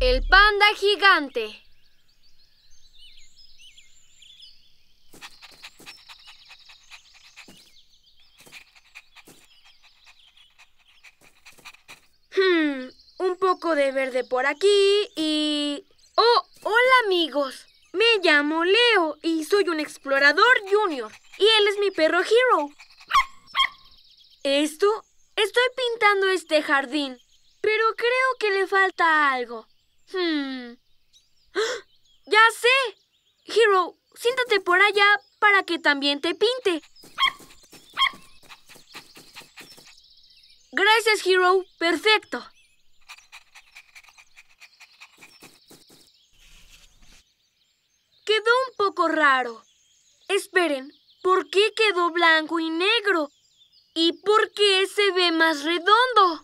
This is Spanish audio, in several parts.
El panda gigante. Un poco de verde por aquí y... ¡Oh! ¡Hola, amigos! Me llamo Leo y soy un explorador junior. Y él es mi perro Hero. Estoy pintando este jardín, pero creo que le falta algo. ¡Ah! ¡Ya sé! Hero, siéntate por allá para que también te pinte. Gracias, Hero. Perfecto. Quedó un poco raro. Esperen, ¿por qué quedó blanco y negro? ¿Y por qué se ve más redondo?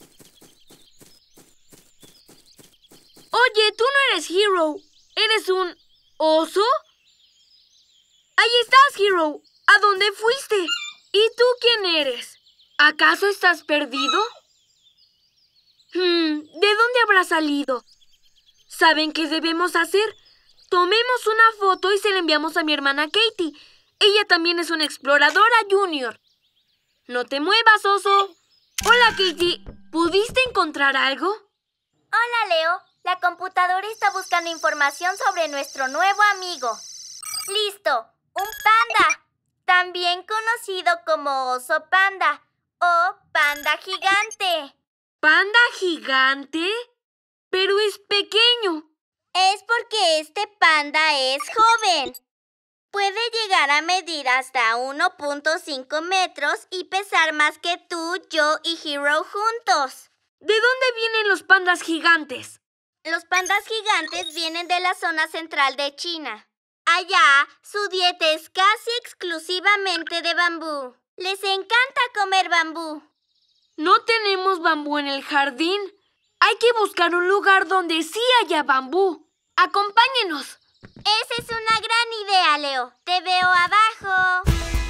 Oye, tú no eres Hero. ¿Eres un oso? Ahí estás, Hero. ¿A dónde fuiste? ¿Y tú quién eres? ¿Acaso estás perdido? ¿De dónde habrá salido? ¿Saben qué debemos hacer? Tomemos una foto y se la enviamos a mi hermana Katie. Ella también es una exploradora junior. No te muevas, oso. Hola, Katie. ¿Pudiste encontrar algo? Hola, Leo. La computadora está buscando información sobre nuestro nuevo amigo. ¡Listo! ¡Un panda! También conocido como oso panda o panda gigante. ¿Panda gigante? Pero es pequeño. Es porque este panda es joven. Puede llegar a medir hasta 1.5 metros y pesar más que tú, yo y Hero juntos. ¿De dónde vienen los pandas gigantes? Los pandas gigantes vienen de la zona central de China. Allá, su dieta es casi exclusivamente de bambú. Les encanta comer bambú. No tenemos bambú en el jardín. Hay que buscar un lugar donde sí haya bambú. ¡Acompáñenos! Esa es una gran idea, Leo. Te veo abajo.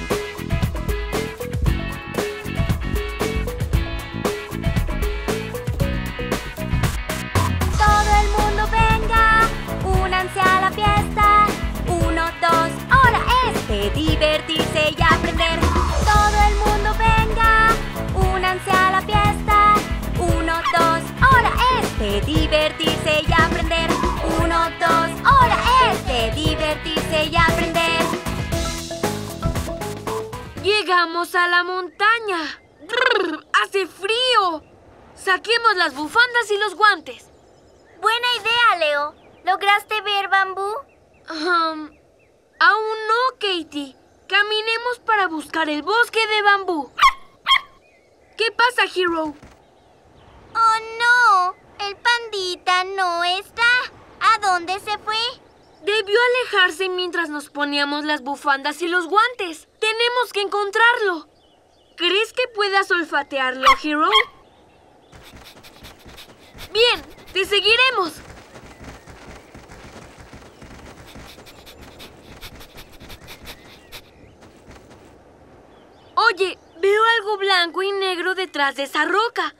Todo el mundo venga, únanse a la fiesta. 1, 2, ahora es de divertirse y aprender. Todo el mundo venga, únanse a la fiesta. 1, 2, ahora es de divertirse y aprender. 1, 2, ahora es de divertirse y aprender. Llegamos a la montaña. ¡Hace frío! Saquemos las bufandas y los guantes. Buena idea, Leo. ¿Lograste ver bambú? Aún no, Katie. Caminemos para buscar el bosque de bambú. ¿Qué pasa, Hero? ¡Oh, no! El pandita no está. ¿A dónde se fue? Debió alejarse mientras nos poníamos las bufandas y los guantes. Tenemos que encontrarlo. ¿Crees que puedas olfatearlo, Hero? Bien, te seguiremos. Oye, veo algo blanco y negro detrás de esa roca.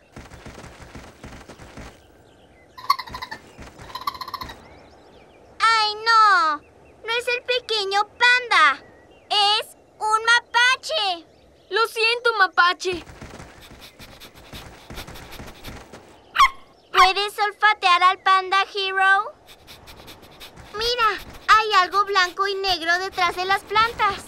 ¡Ay, no! No es el pequeño panda. Es un mapache. Lo siento, mapache. ¿Puedes olfatear al panda, Hero? Mira, hay algo blanco y negro detrás de las plantas.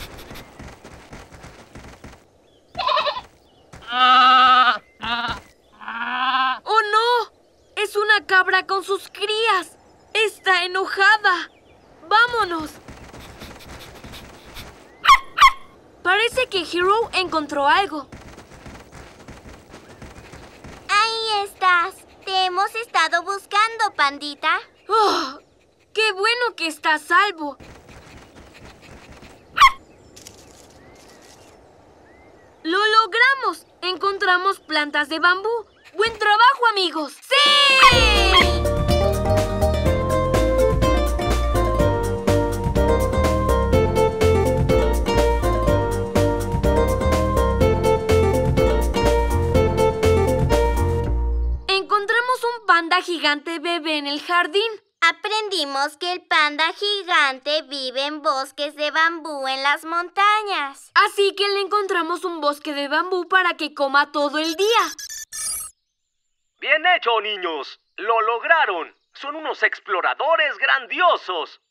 ¡Oh, no! Es una cabra con sus crías. Está enojada. ¡Vámonos! Parece que Hero encontró algo. Ahí estás. Te hemos estado buscando, pandita. ¡Oh! ¡Qué bueno que está a salvo! ¡Lo logramos! Encontramos plantas de bambú. ¡Buen trabajo, amigos! ¡Sí! Encontramos un panda gigante bebé en el jardín. Aprendimos que el panda gigante vive en bosques de bambú en las montañas. Así que le encontramos un bosque de bambú para que coma todo el día. Bien hecho, niños. Lo lograron. Son unos exploradores grandiosos.